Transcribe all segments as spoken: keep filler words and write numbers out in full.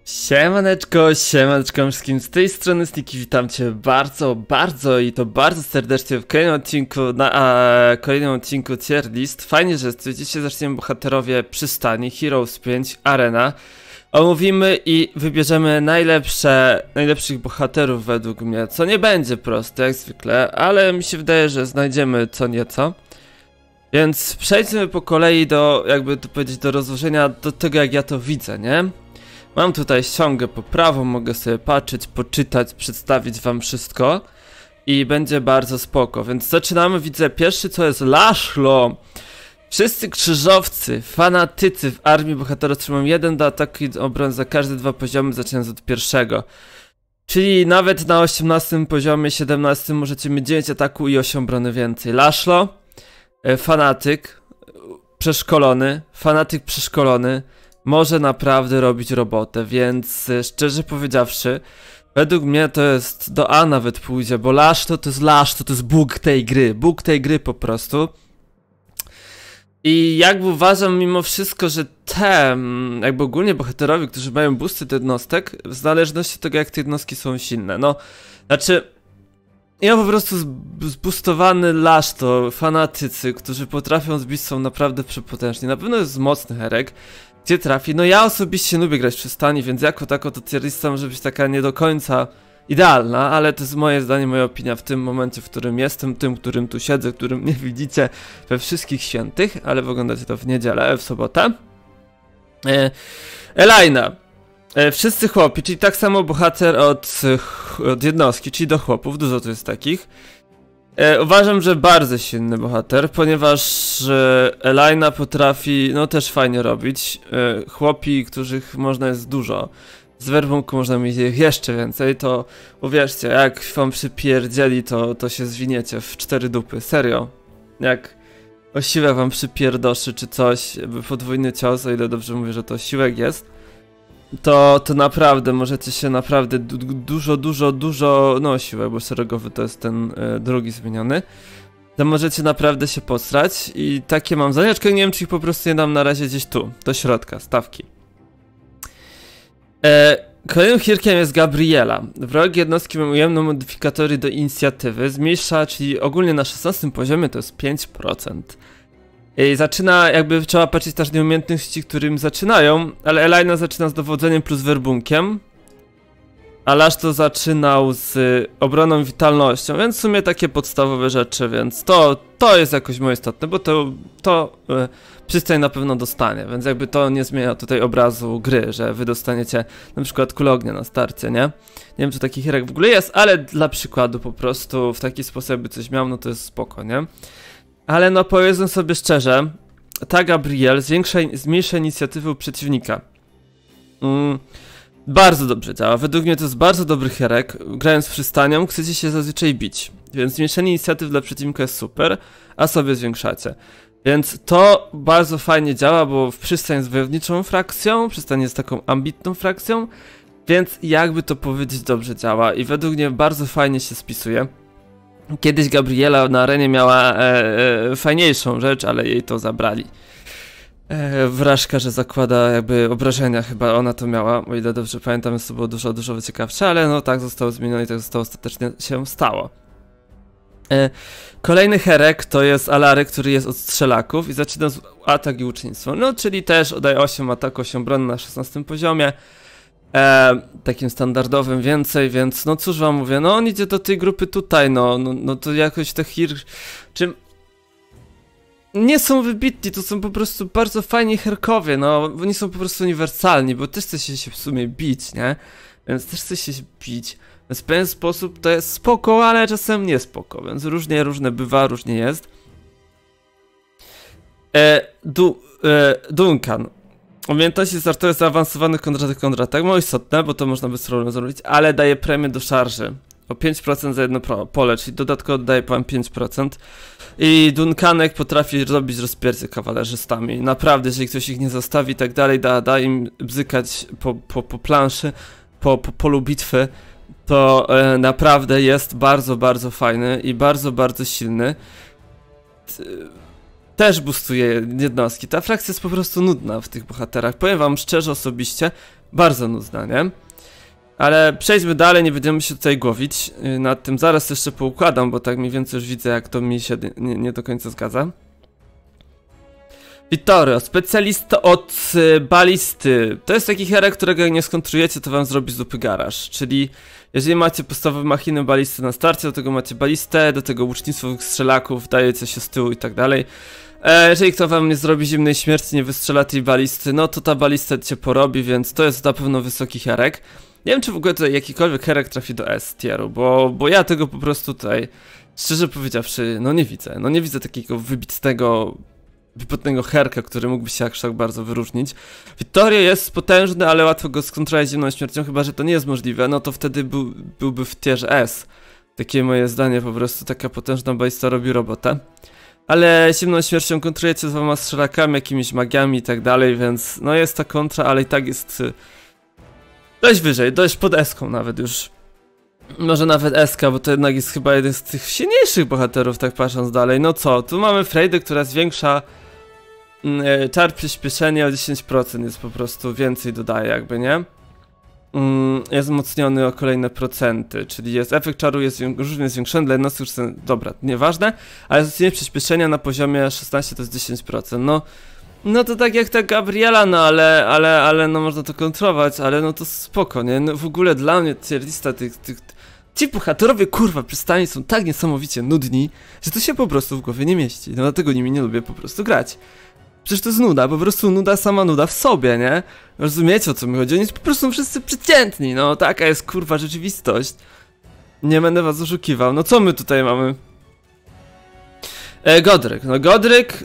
Siemaneczko, siemaneczko wszystkim, z tej strony Sniki, witam cię bardzo, bardzo i to bardzo serdecznie w kolejnym odcinku, na a, kolejnym odcinku Tier List. Fajnie, że dzisiaj zaczniemy bohaterowie przystani, Heroes pięć, Arena. Omówimy i wybierzemy najlepsze, najlepszych bohaterów według mnie, co nie będzie proste jak zwykle, ale mi się wydaje, że znajdziemy co nieco. Więc przejdźmy po kolei do, jakby to powiedzieć, do rozłożenia, do tego jak ja to widzę, nie? Mam tutaj ściągę po prawo, mogę sobie patrzeć, poczytać, przedstawić wam wszystko i będzie bardzo spoko, więc zaczynamy. Widzę pierwszy, co jest Laszlo. Wszyscy krzyżowcy, fanatycy w armii bohaterów otrzymują jeden do ataku i obrony za każde dwa poziomy, zaczynając od pierwszego. Czyli nawet na osiemnastym poziomie, siedemnastym możecie mieć dziewięć ataku i osiem obrony więcej. Laszlo, fanatyk, przeszkolony, fanatyk przeszkolony, może naprawdę robić robotę, więc szczerze powiedziawszy, według mnie to jest do A nawet pójdzie, bo Laszlo to jest Laszlo, to jest Bóg tej gry, Bóg tej gry po prostu. I jakby uważam mimo wszystko, że te, jakby ogólnie bohaterowie, którzy mają boosty do jednostek, w zależności od tego jak te jednostki są silne, no, znaczy, ja po prostu zboostowany Laszlo, fanatycy, którzy potrafią zbić, są naprawdę przepotężni, na pewno jest mocny herek. Gdzie trafi? No ja osobiście lubię grać w przystani, więc jako tako to tier lista może być taka nie do końca idealna, ale to jest moje zdanie, moja opinia w tym momencie, w którym jestem, tym, którym tu siedzę, którym mnie widzicie we wszystkich świętych, ale oglądacie to w niedzielę, w sobotę. E, Elaina. E, wszyscy chłopi, czyli tak samo bohater od, od jednostki, czyli do chłopów, dużo tu jest takich. E, uważam, że bardzo silny bohater, ponieważ e, Elaina potrafi, no też fajnie robić. E, chłopi, których można jest dużo. Z werbunku można mieć ich jeszcze więcej, to uwierzcie, jak wam przypierdzieli, to, to się zwiniecie w cztery dupy, serio. Jak osiłek wam przypierdoszy czy coś, podwójny cios, o ile dobrze mówię, że to osiłek jest. To, to naprawdę możecie się naprawdę du dużo, dużo, dużo, no siłę, bo szeregowy to jest ten e, drugi zmieniony. To możecie naprawdę się posrać i takie mam zdanie, nie wiem czy ich po prostu nie dam na razie gdzieś tu, do środka, stawki. E, kolejnym hierkiem jest Gabriela. Wrogie jednostki mają ujemne modyfikatory do inicjatywy, zmniejsza, czyli ogólnie na szesnastym poziomie to jest pięć procent. I zaczyna, jakby trzeba patrzeć też na umiejętności, którym zaczynają, ale Elaina zaczyna z dowodzeniem plus werbunkiem, a Laszlo zaczynał z obroną i witalnością, więc w sumie takie podstawowe rzeczy, więc to, to jest jakoś moje istotne, bo to, to e, przystań na pewno dostanie, więc jakby to nie zmienia tutaj obrazu gry, że wy dostaniecie na przykład kulę ognia na starcie, nie? Nie wiem, czy taki hierek w ogóle jest, ale dla przykładu po prostu w taki sposób by coś miał, no to jest spoko, nie? Ale no powiedzmy sobie szczerze, ta Gabriel zwiększa, zmniejsza inicjatywę u przeciwnika. Mm, bardzo dobrze działa, według mnie to jest bardzo dobry hierek. Grając przystanią chcecie się zazwyczaj bić, więc zmniejszenie inicjatyw dla przeciwnika jest super, a sobie zwiększacie. Więc to bardzo fajnie działa, bo w przystań jest wojowniczą frakcją, przystań jest taką ambitną frakcją, więc jakby to powiedzieć dobrze działa i według mnie bardzo fajnie się spisuje. Kiedyś Gabriela na arenie miała e, e, fajniejszą rzecz, ale jej to zabrali. E, wrażka, że zakłada jakby obrażenia, chyba ona to miała, o ile dobrze pamiętam, jest to było dużo, dużo ciekawsze, ale no tak zostało zmienione i tak zostało ostatecznie się stało. E, kolejny herek to jest Alary, który jest od strzelaków i zaczyna z atak i ucznictwo, no czyli też oddaje osiem ataku, osiem obrony na szesnastym poziomie. E, takim standardowym więcej, więc no cóż wam mówię, no on idzie do tej grupy tutaj, no, no, no to jakoś te hir... czym... Nie są wybitni, to są po prostu bardzo fajni herkowie, no, oni są po prostu uniwersalni, bo też chcecie się w sumie bić, nie? Więc też chcecie się bić, więc w pewien sposób to jest spoko, ale czasem nie spoko, więc różnie, różne bywa, różnie jest. E, du, e, Duncan. Umiejętności startowe zaawansowanych kontratek kontratak, mało istotne, bo to można bez problemu zrobić, ale daje premię do szarży o pięć procent za jedno pole, czyli dodatkowo daje pan pięć procent. I Duncanek potrafi robić rozpierdzie kawalerzystami. Naprawdę, jeżeli ktoś ich nie zostawi i tak dalej, da, da im bzykać po, po, po planszy, po, po polu bitwy, to e, naprawdę jest bardzo, bardzo fajny i bardzo, bardzo silny. też boostuje jednostki. Ta frakcja jest po prostu nudna w tych bohaterach. Powiem wam szczerze, osobiście, bardzo nudna, nie? Ale przejdźmy dalej, nie będziemy się tutaj głowić nad tym. Zaraz jeszcze poukładam, bo tak mniej więcej już widzę, jak to mi się nie, nie do końca zgadza. Vittorio, specjalista od y, balisty. To jest taki hero, którego jak nie skontrujecie, to wam zrobi zupy garaż. Czyli jeżeli macie podstawowe machiny balisty na starcie, do tego macie balistę, do tego łucznictwo strzelaków, dajecie się z tyłu i tak dalej. E, jeżeli kto wam nie zrobi zimnej śmierci, nie wystrzela tej balisty, no to ta balista cię porobi, więc to jest na pewno wysoki herek. Nie wiem, czy w ogóle tutaj jakikolwiek herek trafi do S tieru, bo, bo ja tego po prostu tutaj, szczerze powiedziawszy, no nie widzę. No nie widzę takiego wybitnego, wypotnego herka, który mógłby się aż tak bardzo wyróżnić. Vittorio jest potężny, ale łatwo go skontrolować zimną śmiercią, chyba że to nie jest możliwe, no to wtedy był, byłby w tierze S. Takie moje zdanie, po prostu taka potężna balista robi robotę. Ale zimną śmiercią kontrujecie z dwoma strzelakami, jakimiś magiami i tak dalej, więc no jest ta kontra, ale i tak jest dość wyżej, dość pod eską nawet już. Może nawet eska, bo to jednak jest chyba jeden z tych silniejszych bohaterów, tak patrząc dalej. No co, tu mamy Freydę, która zwiększa yy, czar przyspieszenia o dziesięć procent, jest po prostu więcej dodaje jakby, nie? Yy, jest wzmocniony o kolejne procenty, czyli jest efekt czaru jest różnie zwiększony dla jednostek, dobra, nieważne, ale wzmocnienie przyspieszenia na poziomie szesnaście to jest dziesięć procent, no. No to tak jak ta Gabriela, no ale, ale, ale no można to kontrolować, ale no to spoko, nie? No w ogóle dla mnie tier lista tych, tych... Ci bohaterowie, kurwa, przystani są tak niesamowicie nudni, że to się po prostu w głowie nie mieści, no dlatego nimi nie lubię po prostu grać. Przecież to jest nuda, po prostu nuda sama nuda w sobie, nie? Rozumiecie, o co mi chodzi? Oni po prostu są wszyscy przeciętni, no taka jest kurwa rzeczywistość. Nie będę was oszukiwał, no co my tutaj mamy? E, Godryk, no Godryk...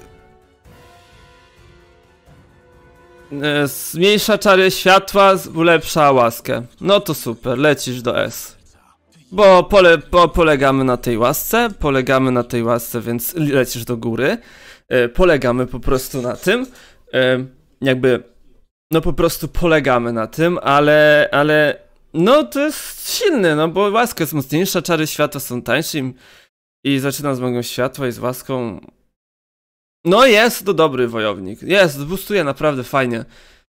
Zmniejsza czary światła, ulepsza łaskę. No to super, lecisz do S. Bo pole, po, polegamy na tej łasce, polegamy na tej łasce, więc lecisz do góry. E, polegamy po prostu na tym. E, jakby, no po prostu polegamy na tym, ale, ale, no to jest silny, no bo łaska jest mocniejsza, czary światła są tańsze i zaczyna z magą światła i z łaską. No jest to dobry wojownik, jest, boostuje naprawdę fajnie.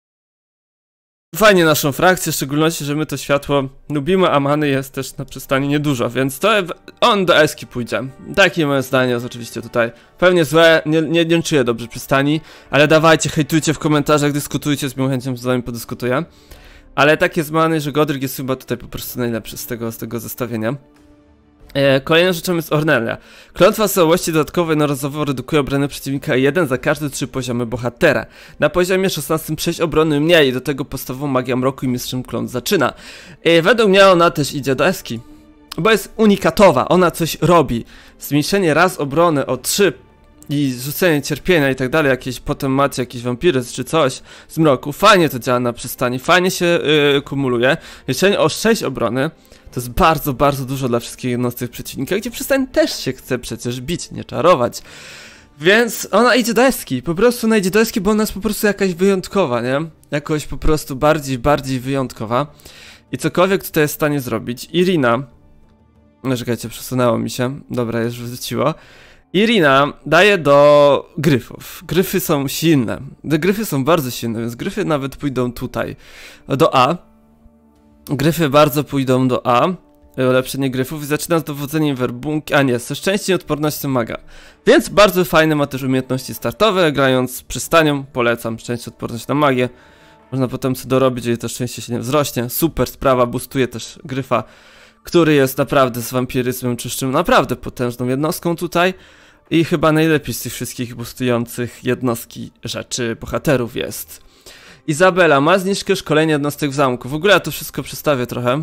Fajnie naszą frakcję, w szczególności, że my to światło lubimy, a many jest też na przystani niedużo, więc to on do eski pójdzie. Takie moje zdanie jest oczywiście tutaj. Pewnie złe, nie, nie, nie czuję dobrze przystani, ale dawajcie, hejtujcie w komentarzach, dyskutujcie, z miłą chęcią z wami podyskutuję. Ale tak jest many, że Godryk jest chyba tutaj po prostu najlepszy z tego, z tego zestawienia. E, kolejną rzeczą jest Ornelia. Klątwa osobowości dodatkowo jednorazowo redukuje obronę przeciwnika jeden za każde trzy poziomy bohatera. Na poziomie szesnastym sześć obrony mniej, do tego podstawową magią mroku i mistrzem klątw zaczyna. E, według mnie ona też idzie do eski, bo jest unikatowa, ona coś robi. Zmniejszenie raz obrony o trzy i rzucenie cierpienia i tak dalej, jakieś potem macie jakiś wampiryzm czy coś z mroku, fajnie to działa na przystani, fajnie się yy, kumuluje. Zmniejszenie o sześć obrony to jest bardzo, bardzo dużo dla wszystkich jednostek przeciwnika, gdzie przystań też się chce przecież bić, nie czarować. Więc ona idzie do eski, po prostu ona idzie do eski, bo ona jest po prostu jakaś wyjątkowa, nie? Jakoś po prostu bardziej, bardziej wyjątkowa. I cokolwiek tutaj jest w stanie zrobić. Irina... No czekajcie, przesunęło mi się. Dobra, już wróciło. Irina daje do gryfów. Gryfy są silne. Te gryfy są bardzo silne, więc gryfy nawet pójdą tutaj. Do A. Gryfy bardzo pójdą do A. Ulepszenie gryfów i zaczyna z dowodzeniem werbunki. A nie, ze szczęściem i odpornością maga. Więc bardzo fajne ma też umiejętności startowe. Grając przystanią polecam szczęście, odporność na magię. Można potem co dorobić, jeżeli to szczęście się nie wzrośnie. Super sprawa, boostuje też gryfa, który jest naprawdę z wampiryzmem czyszczym naprawdę potężną jednostką tutaj. I chyba najlepiej z tych wszystkich boostujących jednostki rzeczy bohaterów jest. Izabela ma zniżkę szkolenia jednostek w zamku. W ogóle ja to wszystko przedstawię trochę.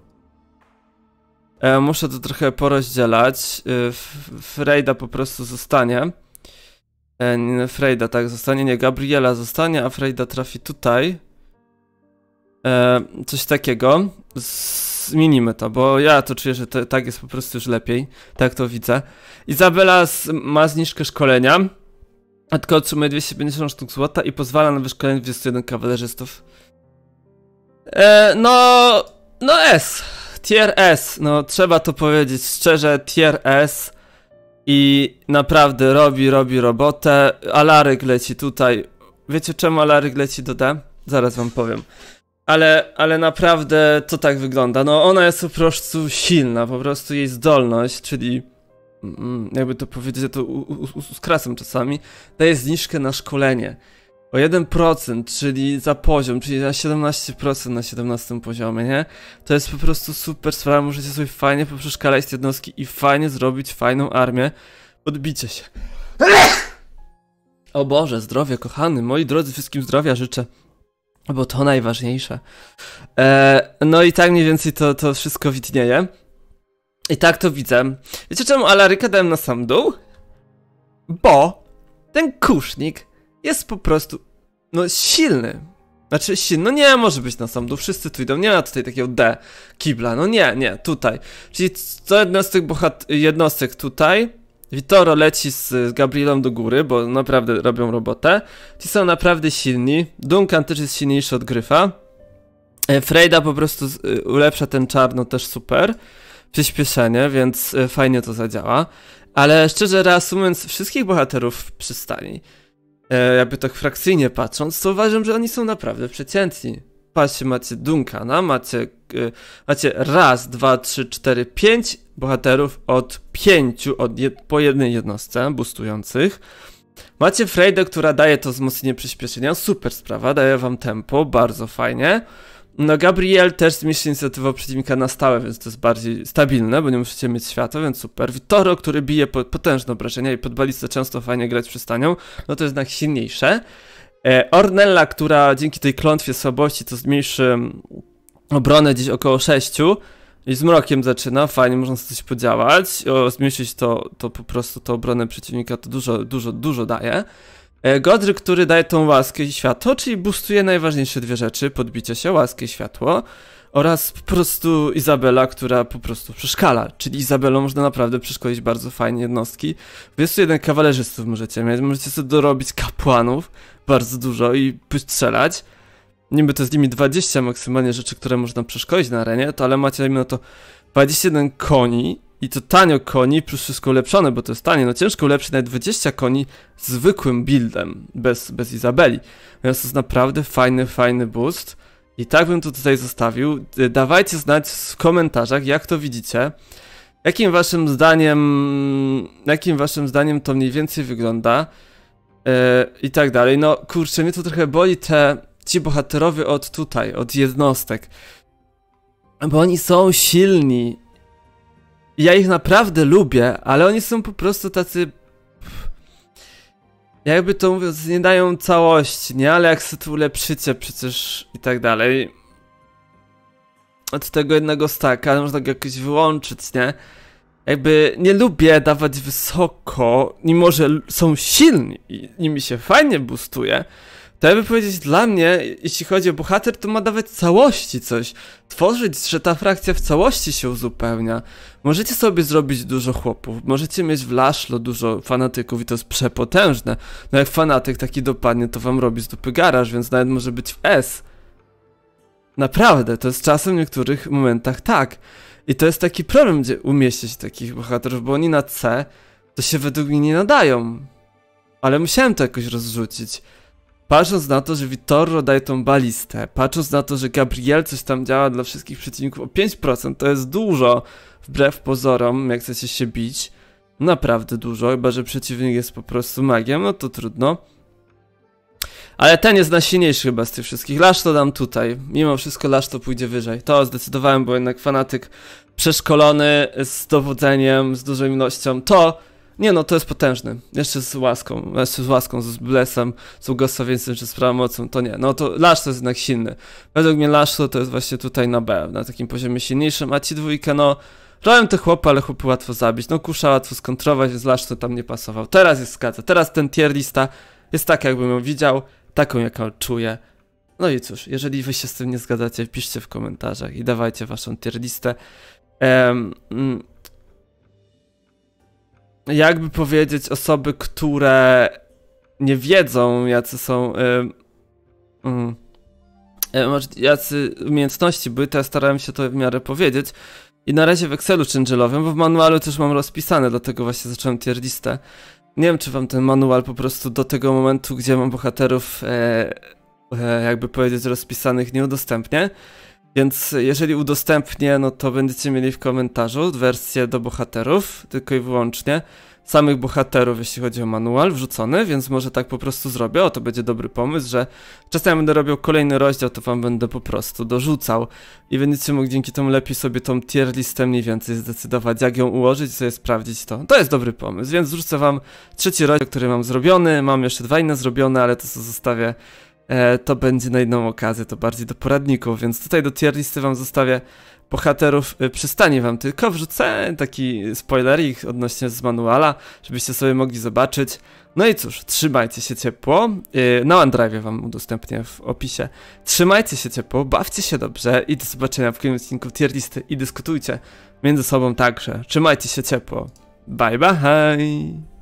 E, muszę to trochę porozdzielać. E, Freyda po prostu zostanie. E, nie, Freyda tak zostanie, nie, Gabriela zostanie, a Freyda trafi tutaj. E, coś takiego. Zmienimy to, bo ja to czuję, że to, tak jest po prostu już lepiej. Tak to widzę. Izabela z, ma zniżkę szkolenia. A tylko otrzymuje dwieście pięćdziesiąt sztuk złota i pozwala na wyszkolenie dwudziestu jeden kawalerzystów. E, no... No S. Tier S. No trzeba to powiedzieć szczerze, tier S. I naprawdę robi, robi robotę. Alaryk leci tutaj. Wiecie czemu Alaryk leci do D? Zaraz wam powiem. Ale, ale naprawdę to tak wygląda. No ona jest po prostu silna, po prostu jej zdolność, czyli mm, jakby to powiedzieć, to uskracam czasami, daje zniżkę na szkolenie. O jeden procent, czyli za poziom, czyli na siedemnaście procent na siedemnastym poziomie, nie? To jest po prostu super sprawa, możecie sobie fajnie poprzeszkalać te jednostki i fajnie zrobić fajną armię. Podbicie się. O Boże, zdrowie, kochany, moi drodzy, wszystkim zdrowia życzę. Bo to najważniejsze. E, no i tak mniej więcej to, to wszystko widnieje. I tak to widzę. Wiecie czemu Alaryka dałem na sam dół? Bo ten kusznik jest po prostu, no, silny. Znaczy silny, no nie może być na sam dół, wszyscy tu idą, nie ma tutaj takiego D kibla, no nie, nie, tutaj. Czyli co jednostek bohat jednostek tutaj, Vittorio leci z, z Gabrielą do góry, bo naprawdę robią robotę. Ci są naprawdę silni, Duncan też jest silniejszy od Gryfa. E, Frejda po prostu z, y, ulepsza ten czarno też super. Przyspieszenie, więc y, fajnie to zadziała. Ale szczerze reasumując wszystkich bohaterów w przystani, E, jakby tak frakcyjnie patrząc, to uważam, że oni są naprawdę przeciętni. Patrzcie, macie Duncana, macie, e, macie raz, dwa, trzy, cztery, pięć bohaterów od pięciu, od jed po jednej jednostce boostujących. Macie Frejdę, która daje to wzmocnienie przyspieszenia, super sprawa, daje wam tempo, bardzo fajnie. No Gabriel też zmniejszy inicjatywę przeciwnika na stałe, więc to jest bardziej stabilne, bo nie musicie mieć światła, więc super. Vittorio, który bije po, potężne obrażenia i pod balistę często fajnie grać przystanią, no to jest jednak silniejsze. E, Ornella, która dzięki tej klątwie słabości to zmniejszy obronę gdzieś około sześciu i z mrokiem zaczyna, fajnie można sobie coś podziałać, o, zmniejszyć to, to po prostu to obronę przeciwnika to dużo, dużo, dużo daje. Godry, który daje tą łaskę i światło, czyli boostuje najważniejsze dwie rzeczy, podbicie się, łaskę i światło, oraz po prostu Izabela, która po prostu przeszkala, czyli Izabelą można naprawdę przeszkolić bardzo fajnie jednostki. dwudziestu jeden kawalerzystów możecie mieć, możecie sobie dorobić kapłanów, bardzo dużo i strzelać. Niby to jest limit dwadzieścia maksymalnie rzeczy, które można przeszkolić na arenie, to ale macie na to dwadzieścia jeden koni, i to tanio koni, plus wszystko ulepszone, bo to jest tanie, no ciężko ulepszyć nawet dwadzieścia koni zwykłym buildem, bez, bez Izabeli. Więc to jest naprawdę fajny, fajny boost. I tak bym to tutaj zostawił. Dawajcie znać w komentarzach, jak to widzicie. Jakim waszym zdaniem, jakim waszym zdaniem to mniej więcej wygląda. Yy, I tak dalej. No kurczę, mnie to trochę boli te, ci bohaterowie od tutaj, od jednostek. Bo oni są silni. Ja ich naprawdę lubię, ale oni są po prostu tacy... Jakby to mówiąc, nie dają całości, nie? Ale jak sobie to ulepszycie przecież i tak dalej... Od tego jednego staka można go jakoś wyłączyć, nie? Jakby nie lubię dawać wysoko, mimo że są silni i nimi się fajnie boostuje. To jakby powiedzieć, dla mnie, jeśli chodzi o bohater, to ma dawać całości coś. Tworzyć, że ta frakcja w całości się uzupełnia. Możecie sobie zrobić dużo chłopów, możecie mieć w Laszlo dużo fanatyków i to jest przepotężne. No jak fanatyk taki dopadnie, to wam robi z dupy garaż, więc nawet może być w S. Naprawdę, to jest czasem w niektórych momentach tak. I to jest taki problem, gdzie umieścić takich bohaterów, bo oni na C to się według mnie nie nadają. Ale musiałem to jakoś rozrzucić. Patrząc na to, że Vittorio daje tą balistę, patrząc na to, że Gabriel coś tam działa dla wszystkich przeciwników o pięć procent, to jest dużo, wbrew pozorom, jak chcecie się bić. Naprawdę dużo, chyba że przeciwnik jest po prostu magiem, no to trudno. Ale ten jest najsilniejszy chyba z tych wszystkich. Laszlo dam tutaj, mimo wszystko Laszlo pójdzie wyżej. To zdecydowałem, bo jednak fanatyk przeszkolony, z dowodzeniem, z dużą ilością, to... Nie no, to jest potężny. Jeszcze z łaską, jeszcze z łaską, z blesem, z błogosławieństwem czy z prawomocą, to nie. No to Laszlo jest jednak silny. Według mnie Laszlo to jest właśnie tutaj na B, na takim poziomie silniejszym, a ci dwójkę, no... Robią te chłopy, ale chłopy łatwo zabić. No Kusza łatwo skontrować, więc Laszlo tam nie pasował. Teraz jest zgadza. Teraz ten tier lista jest taka, jakbym ją widział, taką, jaką czuję. No i cóż, jeżeli wy się z tym nie zgadzacie, piszcie w komentarzach i dawajcie waszą tier listę. Um, mm, Jakby powiedzieć, osoby, które nie wiedzą, jacy są, yy, yy, jacy umiejętności były, to ja starałem się to w miarę powiedzieć, I na razie w Excelu changelowym, bo w manualu też mam rozpisane, dlatego właśnie zacząłem tier listę. Nie wiem, czy wam ten manual po prostu do tego momentu, gdzie mam bohaterów, e, e, jakby powiedzieć, rozpisanych, nie udostępnię. Więc jeżeli udostępnię, no to będziecie mieli w komentarzu wersję do bohaterów, tylko i wyłącznie samych bohaterów, jeśli chodzi o manual wrzucony, więc może tak po prostu zrobię. O, to będzie dobry pomysł, że czasem ja będę robił kolejny rozdział, to wam będę po prostu dorzucał i będziecie mogli dzięki temu lepiej sobie tą tier listę mniej więcej zdecydować, jak ją ułożyć i sobie sprawdzić to. To jest dobry pomysł, więc wrzucę wam trzeci rozdział, który mam zrobiony, mam jeszcze dwa inne zrobione, ale to co zostawię, e, to będzie na inną okazję, to bardziej do poradników, więc tutaj do tier listy wam zostawię bohaterów przystani wam tylko, wrzucę taki spoilerik odnośnie z manuala, żebyście sobie mogli zobaczyć. No i cóż, trzymajcie się ciepło, na OneDrive wam udostępnię w opisie. Trzymajcie się ciepło, bawcie się dobrze i do zobaczenia w kolejnym odcinku tier listy i dyskutujcie między sobą także. Trzymajcie się ciepło. Bye bye!